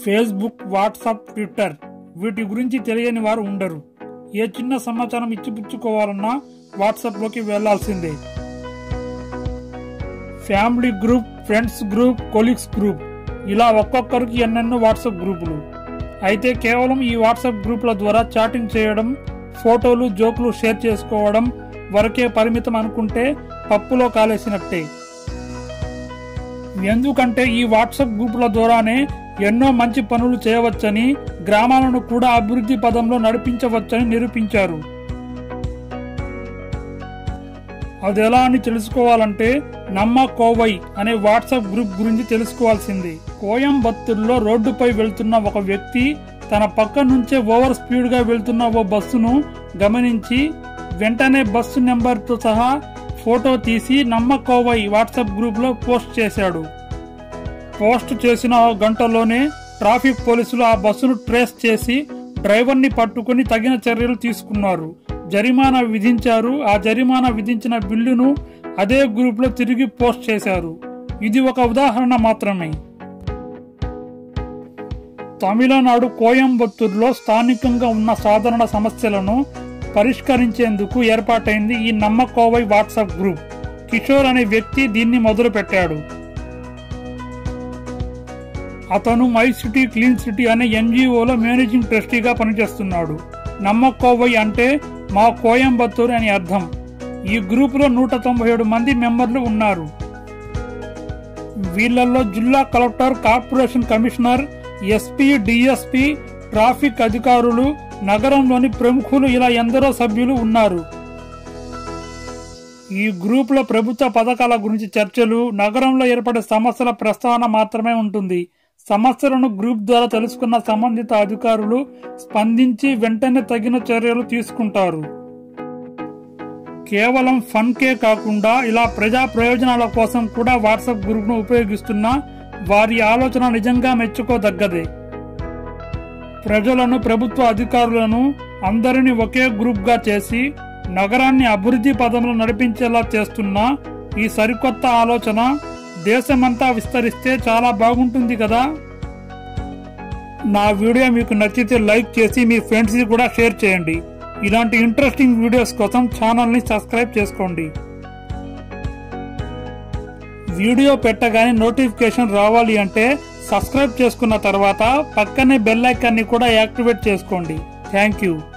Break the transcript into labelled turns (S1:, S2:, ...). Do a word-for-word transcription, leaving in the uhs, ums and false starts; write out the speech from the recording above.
S1: Facebook, WhatsApp, Twitter వీటి గురించి తెలియని వారు ఉండరు. ఏ చిన్న సమాచారం ఇచ్చిపుచ్చుకోవాలన్నా వాట్సాప్లోకి వెళ్లాల్సిందే. Family group, friends group, colleagues group ఇలా ఒక్కొక్కరికి ఎన్నెన్నో వాట్సాప్ గ్రూపులు. అయితే కేవలం ఈ వాట్సాప్ గ్రూపుల ద్వారా చాటింగ్ చేయడం, ఫోటోలు, జోకులు షేర్ చేసుకోవడం వరకే పరిమితం అనుకుంటే పప్పులో కాలేసినట్టే. ఎందుకంటే ఈ వాట్సాప్ గ్రూపుల ద్వారానే ఎన్నో మంచి పనులు చేయవచ్చని, గ్రామాలను కూడా అభివృద్ధి పదంలో నడిపించవచ్చని నిరూపించారు. అదెలా అని తెలుసుకోవాలంటే నమ్మ కోవై అనే వాట్సాప్ గ్రూప్ గురించి తెలుసుకోవాల్సింది. కోయంబత్తూరులో రోడ్డుపై వెళ్తున్న ఒక వ్యక్తి తన పక్క నుంచే ఓవర్ స్పీడ్ గా వెళ్తున్న ఓ బస్సును గమనించి వెంటనే బస్సు నెంబర్తో సహా ఫోటో తీసి నమ్మ కోవై వాట్సాప్ గ్రూప్ లో పోస్ట్ చేశాడు. పోస్ట్ చేసిన గంటలోనే ట్రాఫిక్ పోలీసులు ఆ బస్సును ట్రేస్ చేసి డ్రైవర్ ని పట్టుకుని తగిన చర్యలు తీసుకున్నారు. జరిమానా విధించారు. ఆ జరిమానా విధించిన బిల్లును అదే గ్రూప్ లో తిరిగి పోస్ట్ చేశారు. ఇది ఒక ఉదాహరణ మాత్రమే. తమిళనాడు కోయంబత్తూరులో స్థానికంగా ఉన్న సాధారణ సమస్యలను పరిష్కరించేందుకు ఏర్పాటైంది ఈ నమ్మ కోవై వాట్సాప్ గ్రూప్. కిషోర్ అనే వ్యక్తి దీన్ని మొదలు పెట్టాడు. అతను మై సిటీ క్లీన్ సిటీ అనే ఎన్జిఓలో మేనేజింగ్ ట్రస్టీగా పనిచేస్తున్నాడు. నమ్మ కోవై అంటే మా కోయంబత్తూరు అని అర్థం. ఈ గ్రూప్ లో నూట తొంభై ఏడు మంది మెంబర్లు ఉన్నారు. వీళ్లలో జిల్లా collector, corporation commissioner, SP, DSP, traffic అధికారులు, నగరంలోని ప్రముఖులు ఇలా ఎందరో సభ్యులు ఉన్నారు. ఈ గ్రూప్ లో ప్రభుత్వ పథకాల గురించి చర్చలు, నగరంలో ఏర్పడే సమస్యల ప్రస్తావన మాత్రమే ఉంటుంది. సమస్యలను గ్రూప్ ద్వారా తెలుసుకున్న సంబంధిత అధికారులు స్పందించి వెంటనే తగిన చర్యలు తీసుకుంటారు. కేవలం ఫన్ కే కాకుండా ఇలా ప్రజా ప్రయోజనాల కోసం కూడా వాట్సాప్ గ్రూప్ ను ఉపయోగిస్తున్న వారి ఆలోచన నిజంగా మెచ్చుకోదగ్గదే. ప్రజలను, ప్రభుత్వ అధికారులను అందరినీ ఒకే గ్రూప్ గా చేసి నగరాన్ని అభివృద్ధి పదంలో నడిపించేలా చేస్తున్న ఈ సరికొత్త ఆలోచన దేశమంతా విస్తరిస్తే చాలా బాగుంటుంది కదా. నా వీడియో మీకు నచ్చితే లైక్ చేసి మీ ఫ్రెండ్స్ కి కూడా షేర్ చేయండి. ఇలాంటి ఇంట్రెస్టింగ్ వీడియోస్ కోసం ఛానల్ ని సబ్స్క్రైబ్ చేసుకోండి. వీడియో పెట్టగానే నోటిఫికేషన్ రావాలి అంటే సబ్స్క్రైబ్ చేసుకున్న తర్వాత పక్కనే బెల్ ఐకాన్ ని కూడా యాక్టివేట్ చేసుకోండి. Thank you.